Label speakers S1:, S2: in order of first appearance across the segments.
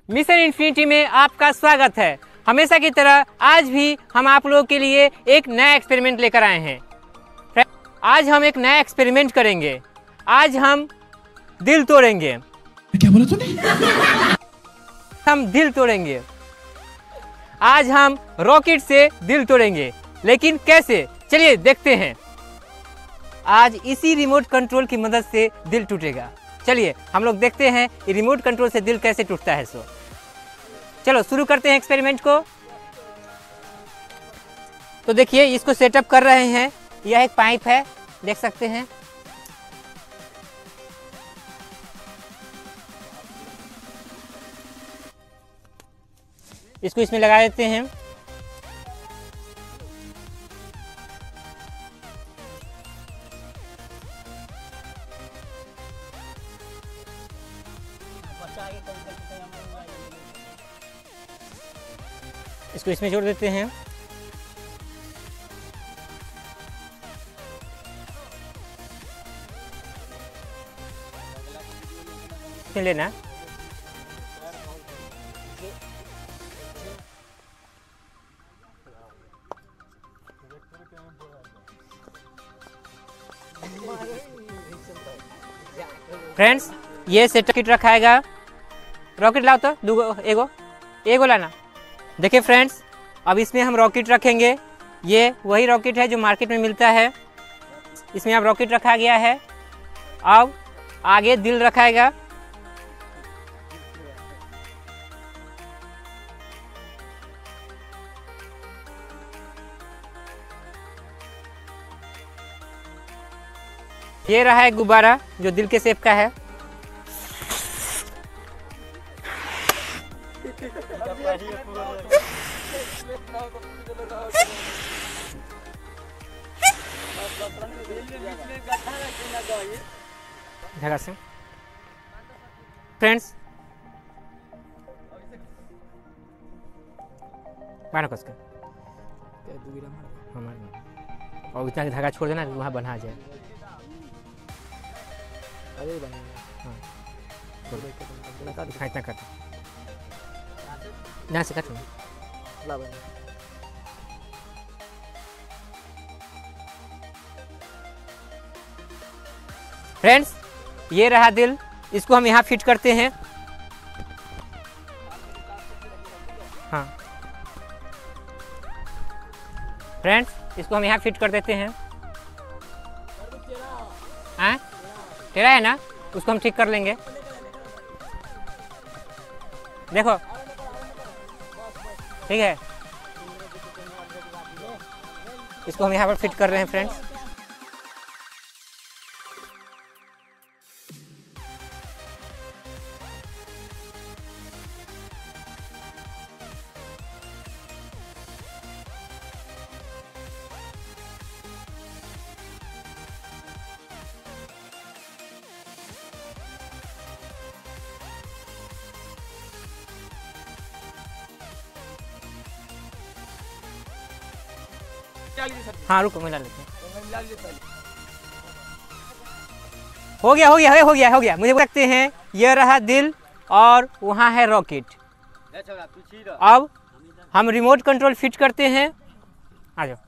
S1: Mission infinity में आपका स्वागत है। हमेशा की तरह आज भी हम आप लोगों के लिए एक नया एक्सपेरिमेंट लेकर आए हैं। आज हम एक नया एक्सपेरिमेंट करेंगे। आज हम दिल तोड़ेंगे।
S2: क्या बोला तूने?
S1: हम दिल तोड़ेंगे। आज हम रॉकेट से दिल तोड़ेंगे, लेकिन कैसे? चलिए देखते हैं। आज इसी रिमोट कंट्रोल की मदद से दिल टूटेगा। चलिए हम लोग देखते हैं ये रिमोट कंट्रोल से दिल कैसे टूटता है। चलो शुरू करते हैं एक्सपेरिमेंट को। तो देखिए इसको सेटअप कर रहे हैं। यह एक पाइप है, देख सकते हैं। इसको इसमें लगा देते हैं। इसको इसमें जोड़ देते हैं। इसमें लेना। फ्रेंड्स ये सेटअप किट रखाएगा। रॉकेट लाओ तो एगो लाना। देखिए फ्रेंड्स, अब इसमें हम रॉकेट रखेंगे। ये वही रॉकेट है जो मार्केट में मिलता है। इसमें अब रॉकेट रखा गया है। अब आगे दिल रखाएगा। ये रहा है गुब्बारा जो दिल के शेप का है। धागा से फ्रेंड्स बारह कस का और इतना धागा छोड़ देना वहाँ बना जाए। इतना काट यहाँ से काटो। फ्रेंड्स ये रहा दिल। इसको हम यहाँ फिट करते हैं। हाँ फ्रेंड्स इसको हम यहाँ फिट कर देते हैं। हाँ टेढ़ा है ना, उसको हम ठीक कर लेंगे। देखो ठीक है। इसको हम यहाँ पर फिट कर रहे हैं फ्रेंड्स। हाँ रुको मिला लेते हैं। हो गया। मुझे लगते हैं ये रहा दिल और वहाँ है रॉकेट। अब हम रिमोट कंट्रोल फिट करते हैं। आ जाओ।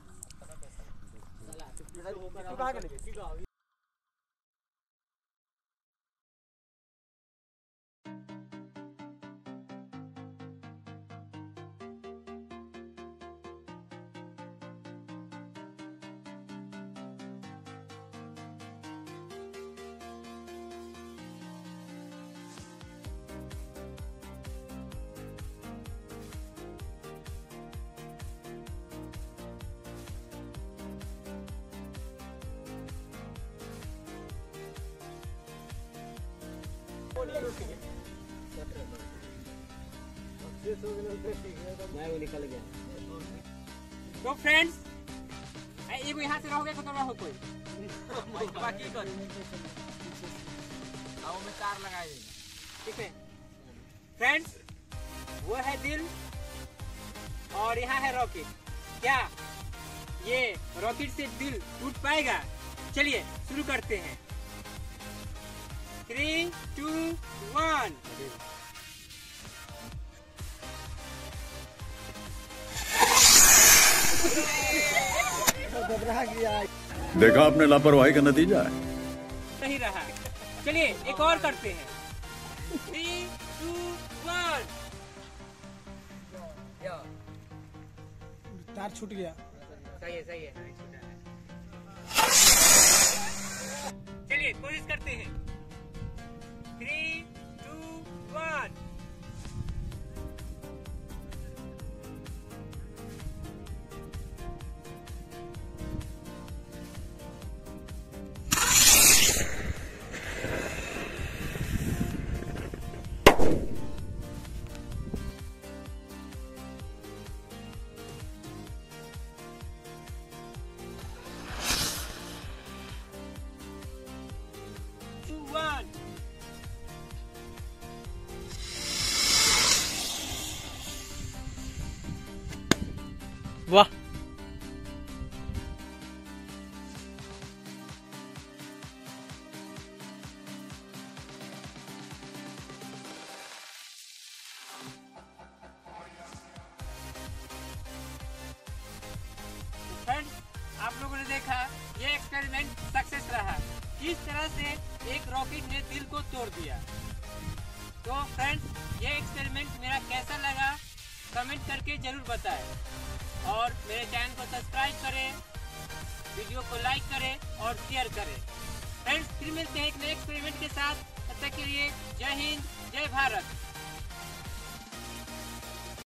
S1: तो फ्रेंड्स एगो यहाँ से रहोगे तो रहो कोई बाकी कर आओ में तार लगाए। ठीक है फ्रेंड्स, वो है दिल और यहाँ है रॉकेट। क्या ये रॉकेट से दिल टूट पाएगा? चलिए शुरू करते हैं। 3, 2, 1।
S3: देखा आपने लापरवाही का नतीजा है।
S1: सही रहा। चलिए एक और करते हैं। 3, 2, 1।
S2: तार छूट गया।
S1: सही है, सही है। चलिए कोशिश करते हैं। 3, 2, 1। वाह, फ्रेंड्स, आप लोगों ने देखा ये एक्सपेरिमेंट सक्सेस रहा। किस तरह से एक रॉकेट ने दिल को तोड़ दिया। तो फ्रेंड्स, ये एक्सपेरिमेंट मेरा कैसा लगा कमेंट करके जरूर बताएं और मेरे चैनल को सब्सक्राइब करें, वीडियो को लाइक करें और शेयर करें। फ्रेंड्स, फिर मिलते हैं एक नए एक्सपेरिमेंट के साथ। तब तक के लिए जय हिंद, जय भारत।